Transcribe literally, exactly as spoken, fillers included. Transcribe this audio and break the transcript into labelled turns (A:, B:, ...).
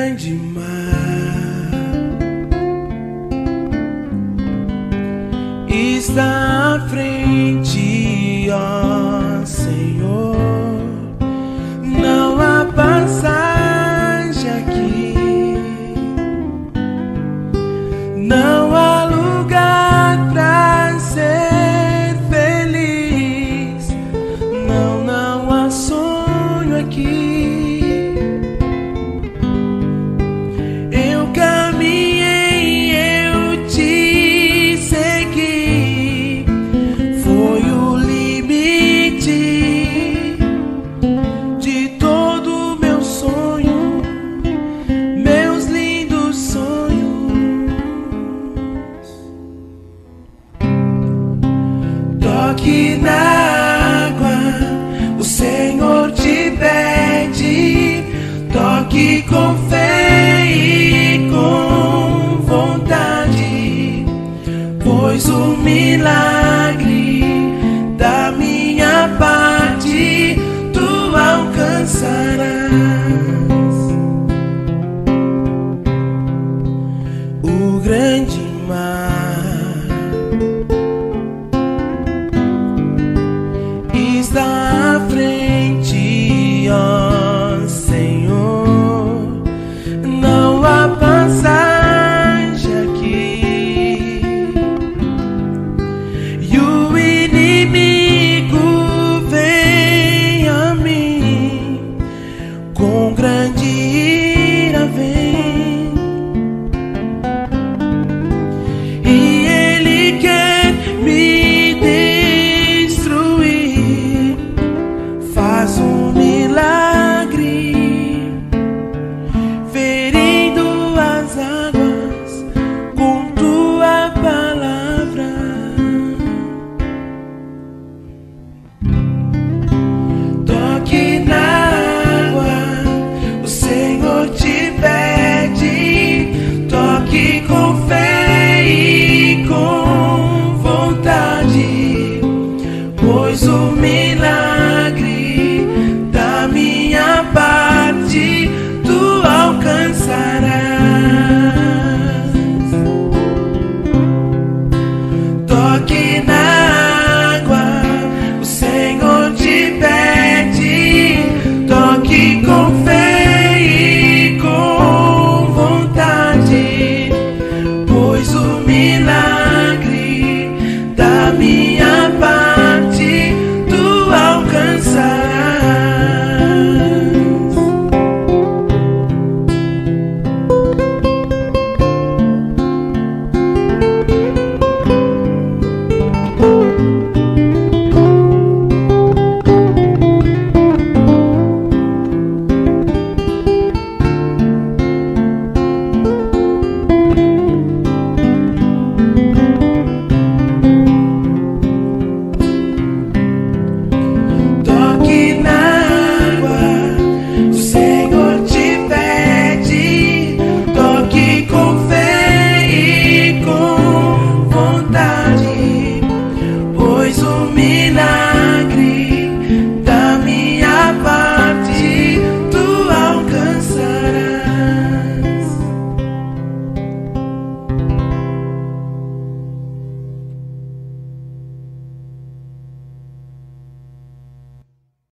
A: grande mar está à frente, ó Senhor. Não há passagem aqui, não há lugar pra ser feliz, não, não há sonho aqui. Eu caminhei, eu te segui, foi o limite de todo meu sonho, meus lindos sonhos. Toque na água, o Senhor te pede. Toque com fé e com vontade, pois o milagre